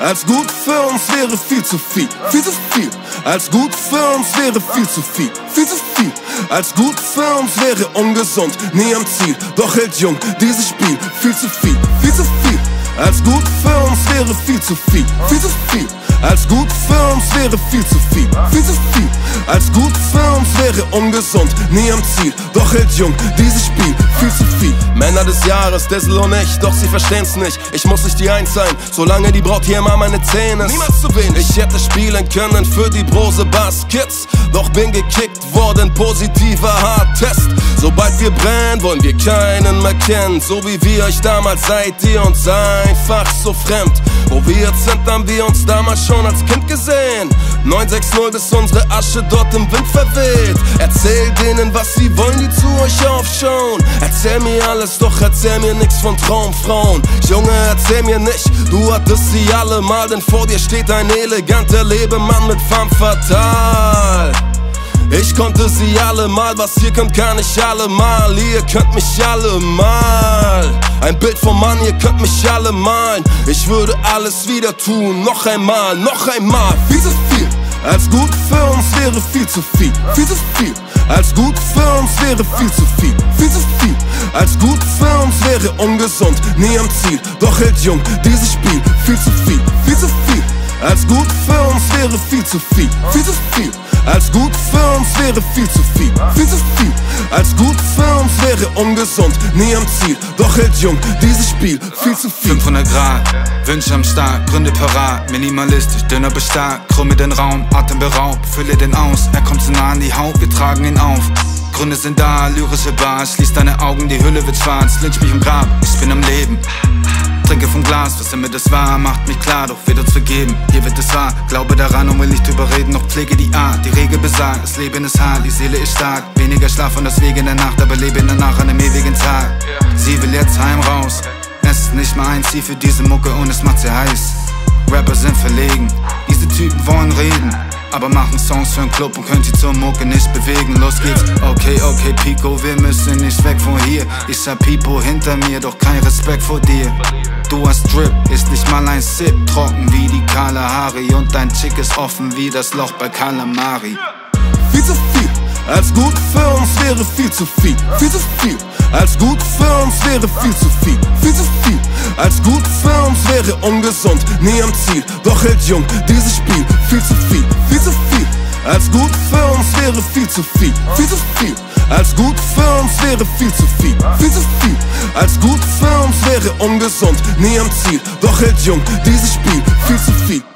als gut für uns wäre viel zu viel, viel zu viel. Als gut für uns wäre viel zu viel, viel zu viel. Als gut für uns wäre ungesund, nie am Ziel, doch hält jung dieses Spiel, viel zu viel, viel zu viel. Als gut für uns wäre viel zu viel, viel zu viel. Als gut für uns wäre viel zu viel, viel zu viel. Als gut für uns wäre ungesund, nie am Ziel, doch hält jung dieses Spiel, viel zu viel. Männer des Jahres, Dessel und ich, doch sie verstehen's nicht. Ich muss nicht die Eins sein, solange die Braut hier immer meine Zähne ist. Niemals zu wenig. Ich hätte spielen können für die Brose Bass Kids, doch bin gekickt worden, positiver Hardtest. Sobald wir brennen, wollen wir keinen mehr kennen. So wie wir euch damals seid ihr uns einfach so fremd. Wo wir jetzt sind, haben wir uns damals schon als Kind gesehen. 960 bis unsere Asche dort im Wind verweht. Erzähl denen, was sie wollen, die zu euch aufschauen. Erzähl mir alles, doch erzähl mir nix von Traumfrauen. Junge, erzähl mir nicht, du hattest sie alle mal, denn vor dir steht ein eleganter Lebemann mit femme fatale. Ich konnte sie alle mal, was ihr könnt, kann ich alle mal. Ihr könnt mich alle mal. Ein Bild vom Mann, ihr könnt mich alle malen. Ich würde alles wieder tun, noch einmal, viel zu viel. Als gut für uns wäre viel zu viel, viel zu viel. Als gut für uns wäre viel zu viel, viel zu viel. Als gut für uns wäre ungesund, nie am Ziel, doch hält jung dieses Spiel, viel zu viel, viel zu viel. Als gut für uns wäre viel zu viel, viel zu viel. Als gut für uns wäre viel zu viel, viel zu viel. Als gut für uns wäre ungesund, nie am Ziel, doch hält jung dieses Spiel, viel zu viel. 500 Grad, Wünsche am Start, Gründe parat, minimalistisch, dünner bestark, krümme den Raum, Atem beraubt, fülle den aus, er kommt zu nah an die Haut, wir tragen ihn auf. Gründe sind da, lyrische Bars, schließ deine Augen, die Hülle wird schwarz, lynch mich im Grab, ich bin am Leben. Trinke vom Glas, was immer das war, macht mich klar, doch wird uns vergeben, hier wird es wahr. Glaube daran und will nicht überreden, doch pflege die Art. Die Regel besagt, das Leben ist hart, die Seele ist stark. Weniger Schlaf und das Weg in der Nacht, aber lebe danach an einem ewigen Tag. Sie will jetzt heim raus, es ist nicht mal ein Ziel für diese Mucke und es macht sie heiß. Rapper sind verlegen, diese Typen wollen reden, aber machen Songs für einen Club und können sie zur Mucke nicht bewegen. Los geht's, okay, Pico, wir müssen nicht weg von hier. Ich hab Pipo hinter mir, doch kein Respekt vor dir. Du hast Drip, ist nicht mal ein Sip, trocken wie die Kalahari und dein Chick ist offen wie das Loch bei Kalamari. Viel zu viel, als gut für uns wäre viel zu viel, viel zu viel. Als gut für uns wäre viel zu viel, viel zu viel. Als gut für uns wäre ungesund, nie am Ziel, doch hält jung dieses Spiel, viel zu viel, viel zu viel. Als gut für uns wäre viel zu viel, viel zu viel. Als gut für uns wäre viel zu viel, viel zu viel. Als gut für uns wäre ungesund, nie am Ziel, doch hält jung dieses Spiel, viel zu viel.